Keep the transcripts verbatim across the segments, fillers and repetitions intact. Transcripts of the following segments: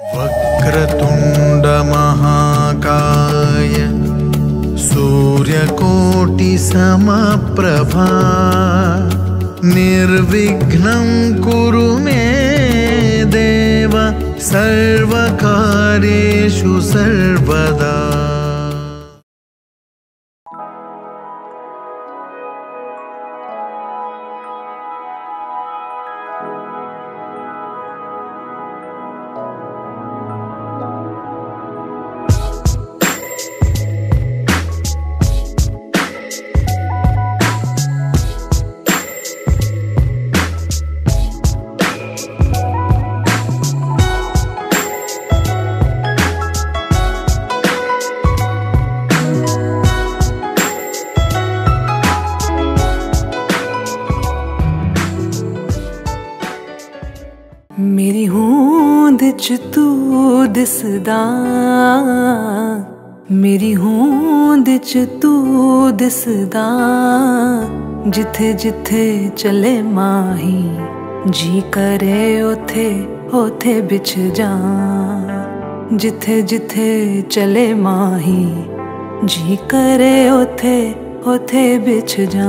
वक्रतुंड महाकाय सूर्यकोटि समप्रभा निर्विघ्नं कुरु मे देव सर्वकार्येषु सर्वदा। मेरी होंद च तू दिसदा, मेरी होंद च तू दिसदा, जिथे जिथे चले माही जी करे ओथे ओथे बिछ जा। जिथे जिथे चले माही जी करे ओथे ओथे बिछ जा।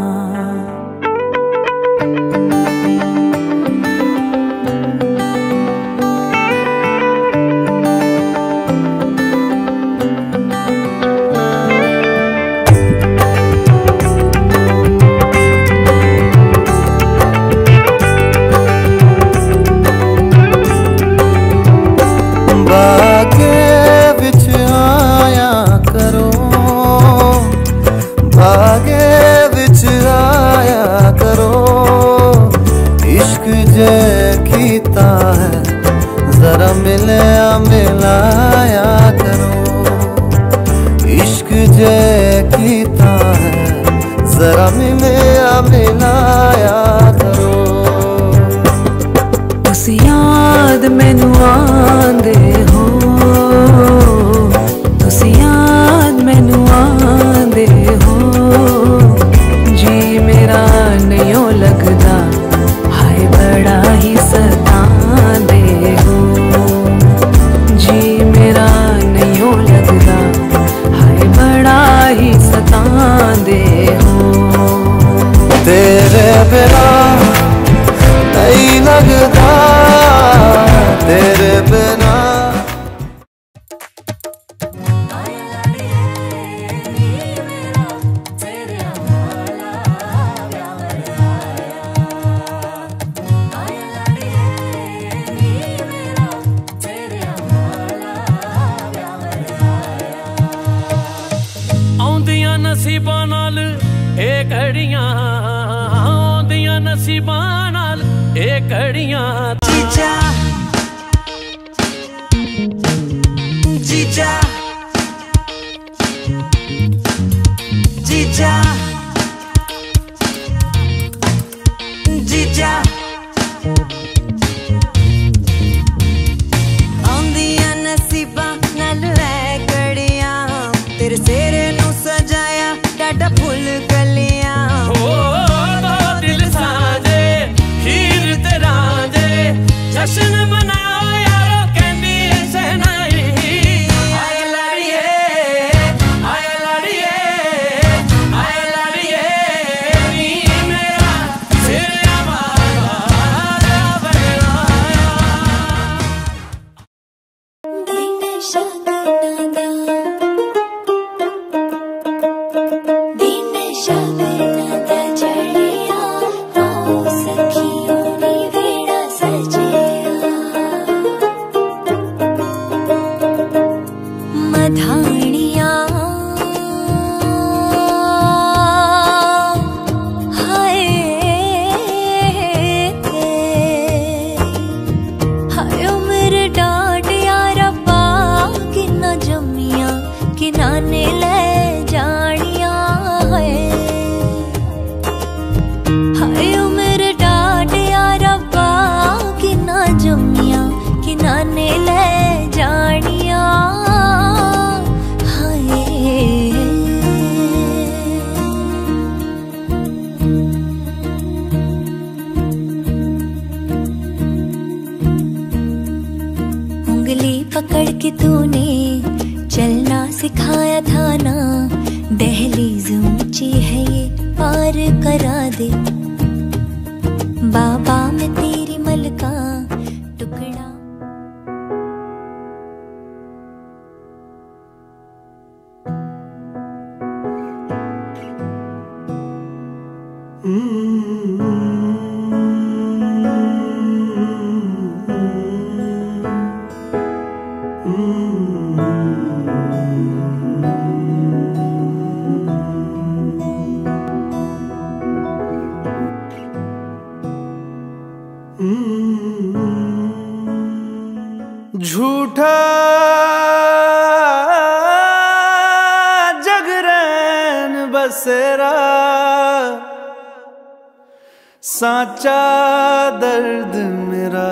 जरा मिले मिलाया करो, इश्क जे कीता है जरा मिले मिलाया करो। उस याद मैनू आंदे हो, उस याद मैनू आंदे हो, जी मेरा नहीं लगदा हाय बड़ा ही सतांदे हो। जी मेरा नहीं लगदा हाय बड़ा ही सतांदे हो। तेरे बिना नहीं लगदा, तेरे बिना नसीबां नाल ए घड़ियां, आउंदियां नसीबां नाल ए घड़ियां। जीजा जीजा जीजा जीजा आउंदियां नसीबां नाल ए घड़ियां, तेरे सेरे नू सजाया डाडा फुल कलियां। ओ दो दिल साजे हीर ते रांझे, जश्न मनाओ यारो कहंदी ऐ सहनाई। आए लाड़िए आए लाड़िए आए उंगली पकड़ के तूने चलना सिखाया था ना, दहलीज ऊंची है ये पार करा दे। बाबा मैं तेरी मलका टुकड़ा। झूठा जगरैन बसेरा, साचा दर्द मेरा।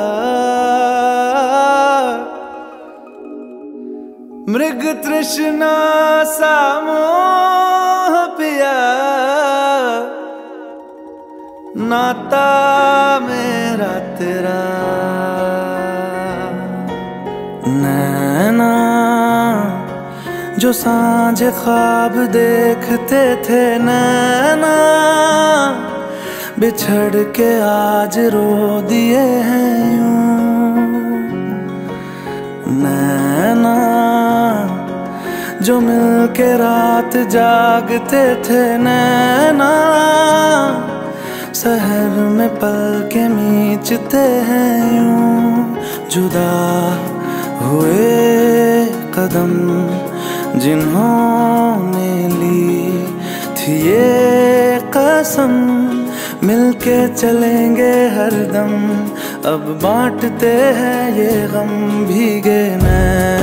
मृग तृष्णा सा मोह पिया, नाता मेरा तेरा। नैना जो सांझ ख्वाब देखते थे, नैना बिछड़ के आज रो दिए हैं यूं। नैना जो मिल के रात जागते थे, नैना शहर में पल के मीचते हैं यूं। जुदा हुए कदम जिन्होंने ली थी ये कसम, मिलके चलेंगे हरदम, अब बांटते हैं ये गम। भीगे नैन